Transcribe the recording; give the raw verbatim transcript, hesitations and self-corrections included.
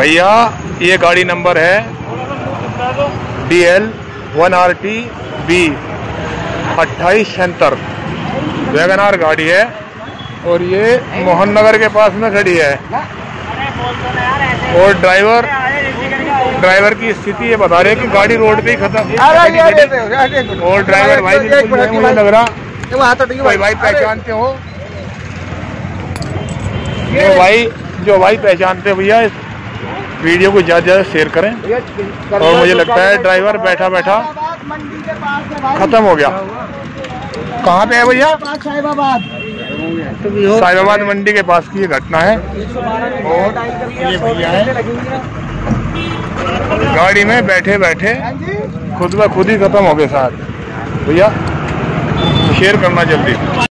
भैया ये गाड़ी नंबर है D L one R T B अट्ठाईस छिहत्तर वैगन आर गाड़ी है और ये मोहन नगर के पास में खड़ी है। और ड्राइवर ड्राइवर की स्थिति ये बता रहे हैं कि गाड़ी रोड पे ही खत्म। और ड्राइवर भाई बिल्कुल मुझे लग रहा कोई भाई पहचानते हो, जो भाई जो भाई पहचानते हो भैया इस वीडियो को ज़्यादा ज़्यादा शेयर करें। और मुझे लगता है ड्राइवर बैठा बैठा खत्म हो गया। कहाँ पे है भैया? साहिबाबाद साहिबाबाद मंडी के पास की ये घटना है। और ये भैया है गाड़ी में बैठे बैठे खुद ब खुद ही खत्म हो गए। साथ भैया शेयर करना जल्दी।